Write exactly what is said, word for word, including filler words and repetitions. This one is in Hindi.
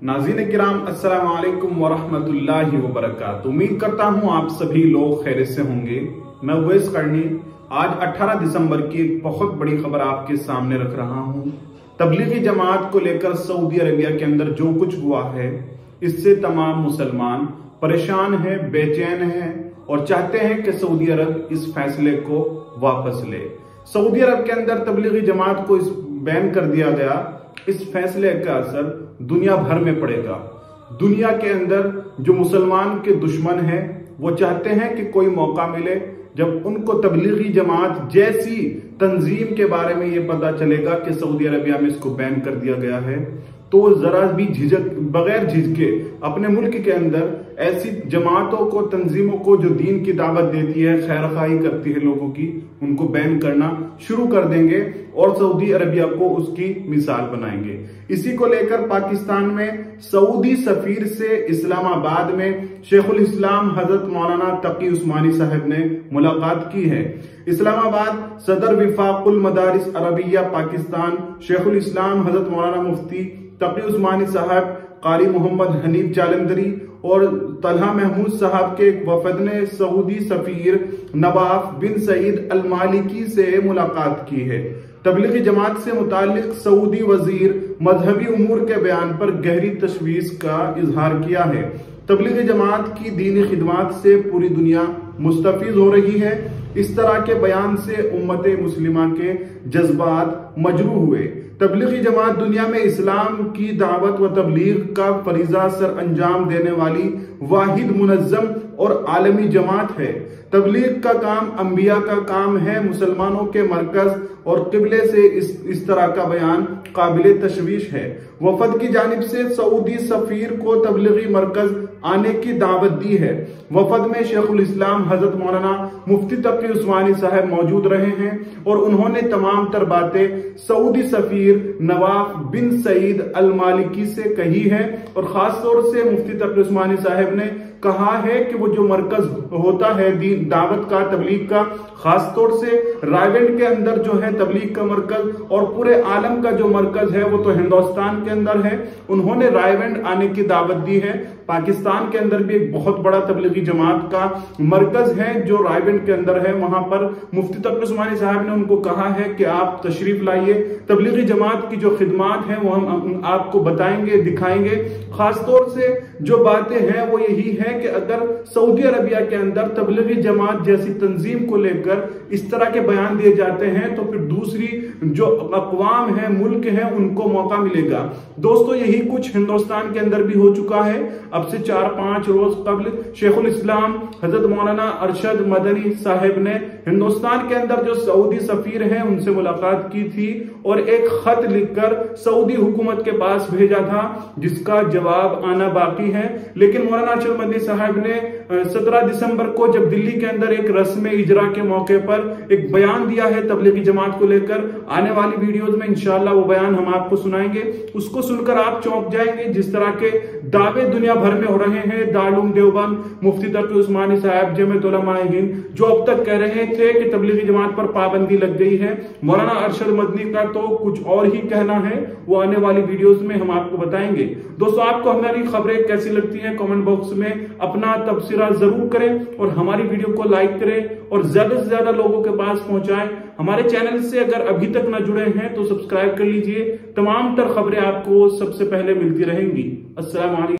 नाज़रीन किराम अस्सलाम वालेकुम वरहमतुल्लाहि वबरकातुहू। उम्मीद करता हूँ आप सभी लोग खैरियत से होंगे। मैं उवैस करनी आज अठारह दिसंबर की एक बहुत बड़ी खबर आपके सामने रख रहा हूँ। तबलीगी जमात को लेकर सऊदी अरबिया के अंदर जो कुछ हुआ है, इससे तमाम मुसलमान परेशान हैं, बेचैन हैं और चाहते हैं कि सऊदी अरब इस फैसले को वापस ले। सऊदी अरब के अंदर तबलीगी जमात को इस बैन कर दिया गया। इस फैसले का असर दुनिया भर में पड़ेगा। दुनिया के अंदर जो मुसलमान के दुश्मन हैं वो चाहते हैं कि कोई मौका मिले जब उनको तबलीगी जमात जैसी तंजीम के बारे में ये पता चलेगा कि सऊदी अरबिया में इसको बैन कर दिया गया है, तो वो जरा भी झिझक बगैर झिझके अपने मुल्क के अंदर ऐसी जमातों को, तंजीमों को जो दीन की दावत देती है, खैरखाई करती है लोगों की, उनको बैन करना शुरू कर देंगे और सऊदी अरबिया को उसकी मिसाल बनाएंगे। इसी को लेकर पाकिस्तान में सऊदी सफीर से इस्लामाबाद में शेखुल इस्लाम हजरत मौलाना तकी उस्मानी साहब ने मुलाकात की है। इस्लामाबाद सदर विफाकुल मदारिस अरबिया पाकिस्तान शेखुल इस्लाम हजरत मौलाना मुफ्ती तकी उस्मानी साहब, कारी मोहम्मद हनीफ जालंधरी और तलहा महमूद साहब के एक वफद ने सऊदी सफीर नवाफ बिन सईद अल मालिकी से मुलाकात की है। तबलीगी जमात से मुतालिक सऊदी वजीर मजहबी उमूर के बयान पर गहरी तशवीश का इजहार किया है। तबलीगी जमात की दीनी खिदमात से पूरी दुनिया मुस्तफीज हो रही है। इस तरह के बयान से उम्मत मुस्लिमा के जज्बात मजरू हुए। तबलीगी जमात दुनिया में इस्लाम की दावत व तबलीग का फरीजा सर अंजाम देने वाली वाहिद मुनज़्ज़म और आलमी जमात है। तबलीग का काम अंबिया का काम है, मुसलमानों के मरकज और किबले से इस इस तरह का बयान काबिले तशवीश है। वफद की जानिब से सऊदी सफीर को तबलीगी मरकज आने की दावत दी है। वफद में शेखुल इस्लाम हजरत मौलाना मुफ्ती तकी उस्मानी साहब मौजूद रहे हैं और उन्होंने तमाम तर बातें सऊदी सफीर नवाफ बिन सईद अल मालिकी से कही है और खास तौर से मुफ्ती तकी उस्मानी साहब ने कहा है कि वो जो मरकज होता है दीन दावत का, तबलीग का, खास तौर से रायगंज के अंदर जो है तबलीग का मरकज और पूरे आलम का जो मरकज है वो तो हिंदुस्तान के अंदर है। उन्होंने रायगंज आने की दावत दी है। पाकिस्तान के अंदर भी एक बहुत बड़ा तबलीगी जमात का मरकज है जो रायगंज के अंदर है। वहां पर मुफ्ती तकी उस्मानी साहब ने उनको कहा है कि आप तशरीफ लाइए, तबलीगी जमात की जो खिदमात हैं वो हम आपको बताएंगे, दिखाएंगे। खास तौर से जो बातें हैं वो यही है कि अगर सऊदी अरबिया के अंदर तबलीगी जमात जैसी तंजीम को लेकर इस तरह के बयान दिए जाते हैं तो फिर दूसरी जो अक़वाम है, मुल्क है, उनको मौका मिलेगा। दोस्तों, यही कुछ हिंदुस्तान के अंदर भी हो चुका है। अब से चार पांच रोज कबल शेखुल इस्लाम हजरत मौलाना अरशद मदनी साहब ने हिंदुस्तान के अंदर जो सऊदी सफीर हैं उनसे मुलाकात की थी और एक खत लिखकर सऊदी हुकूमत के पास भेजा था जिसका जवाब आना बाकी है। लेकिन मौलाना अरशद मदनी साहब ने सत्रह दिसंबर को जब दिल्ली के अंदर एक रस्म इजरा के मौके पर एक बयान दिया है तबलीगी जमात को लेकर, आने वाली वीडियोज में इंशाअल्लाह वो बयान हम आपको सुनाएंगे। उसको सुनकर आप चौंक जाएंगे जिस तरह के दावे दुनिया भर में हो रहे हैं। दारुल देवबंद, मुफ्ती तकी उस्मानी साहब, जमीयत उलमा हिंद जो अब तक कह रहे थे कि तबलीगी जमात पर पाबंदी लग गई है, मौलाना अरशद मदनी का तो कुछ और ही कहना है। वो आने वाली वीडियोस में हम आपको बताएंगे। दोस्तों, आपको हमारी खबरें कैसी लगती हैं कमेंट बॉक्स में अपना तबसरा जरूर करें और हमारी वीडियो को लाइक करें और ज्यादा से ज्यादा लोगों के पास पहुंचाएं। हमारे चैनल से अगर अभी तक न जुड़े हैं तो सब्सक्राइब कर लीजिए। तमाम तर खबरें आपको सबसे पहले मिलती रहेंगी। अस्सलाम वालेकुम।